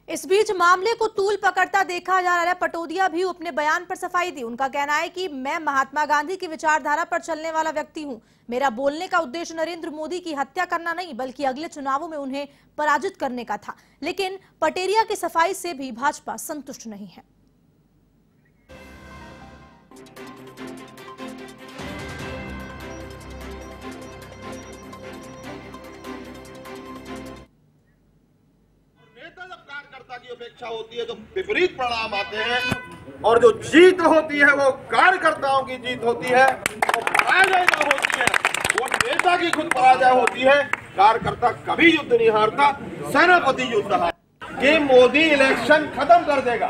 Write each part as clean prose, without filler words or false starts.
इस बीच मामले को तूल पकड़ता देखा जा रहा है। पटोदिया भी अपने बयान पर सफाई दी। उनका कहना है कि मैं महात्मा गांधी की विचारधारा पर चलने वाला व्यक्ति हूं। मेरा बोलने का उद्देश्य नरेंद्र मोदी की हत्या करना नहीं, बल्कि अगले चुनावों में उन्हें पराजित करने का था। लेकिन पटेरिया की सफाई से भी भाजपा संतुष्ट नहीं है। कार्यकर्ता की अपेक्षा होती है तो विपरीत परिणाम आते हैं, और जो जीत होती है वो कार्यकर्ताओं की जीत होती है, वो पराजय जो होती है वो नेता की खुद पराजय होती है। कार्यकर्ता कभी युद्ध नहीं हारता, सेनापति युद्ध हारता। कि मोदी इलेक्शन खत्म कर देगा,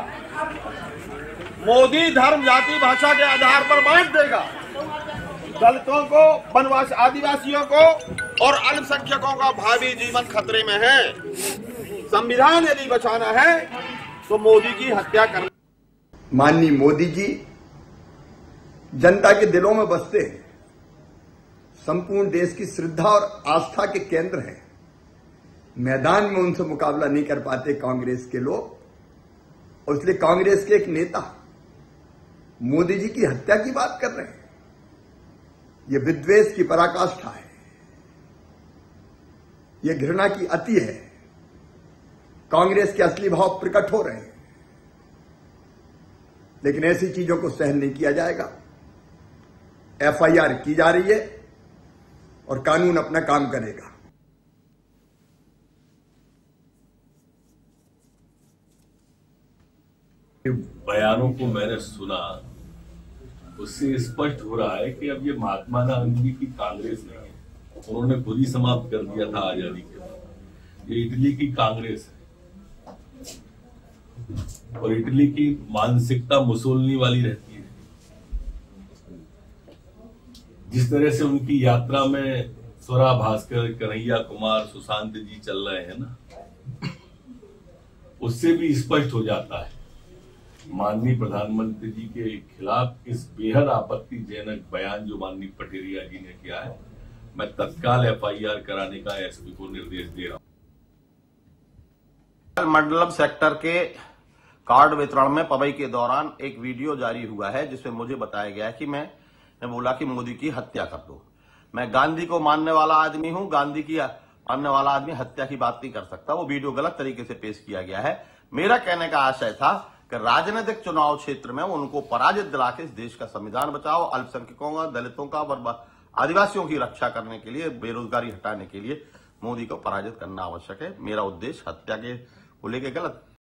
मोदी धर्म जाति भाषा के आधार पर बांट देगा, दलितों को, वनवासी आदिवासियों को और अल्पसंख्यकों का भावी जीवन खतरे में है। संविधान यदि बचाना है तो मोदी की हत्या करना। माननीय मोदी जी जनता के दिलों में बसते हैं, संपूर्ण देश की श्रद्धा और आस्था के केंद्र हैं। मैदान में उनसे मुकाबला नहीं कर पाते कांग्रेस के लोग, और इसलिए कांग्रेस के एक नेता मोदी जी की हत्या की बात कर रहे हैं। यह विद्वेष की पराकाष्ठा है, यह घृणा की अति है। कांग्रेस के असली भाव प्रकट हो रहे हैं, लेकिन ऐसी चीजों को सहन नहीं किया जाएगा। एफआईआर की जा रही है और कानून अपना काम करेगा। बयानों को मैंने सुना, उससे स्पष्ट हो रहा है कि अब ये महात्मा गांधी की कांग्रेस नहीं है। उन्होंने खुद ही समाप्त कर दिया था आजादी के बाद। ये इटली की कांग्रेस है, और इटली की मानसिकता मुसोलिनी वाली रहती है। जिस तरह से उनकी यात्रा में स्वरा भास्कर, कन्हैया कुमार, सुशांत जी चल रहे हैं ना, उससे भी स्पष्ट हो जाता है माननीय प्रधानमंत्री जी के खिलाफ इस बेहद आपत्तिजनक बयान जो माननीय पटेरिया जी ने किया है। मैं तत्काल एफआईआर कराने का एसपी को निर्देश दे रहा हूं। मंडलम सेक्टर के कार्ड वितरण में पवई के दौरान एक वीडियो जारी हुआ है, जिसमें मुझे बताया गया है कि मैंने बोला कि मोदी की हत्या कर दो। मैं गांधी को मानने वाला आदमी हूं, गांधी की मानने वाला आदमी हत्या की बात नहीं कर सकता। वो वीडियो गलत तरीके से पेश किया गया है। मेरा कहने का आशय था कि राजनीतिक चुनाव क्षेत्र में उनको पराजित दिला के इस देश का संविधान बचाओ, अल्पसंख्यकों का, दलितों का और आदिवासियों की रक्षा करने के लिए, बेरोजगारी हटाने के लिए मोदी को पराजित करना आवश्यक है। मेरा उद्देश्य हत्या के को लेकर गलत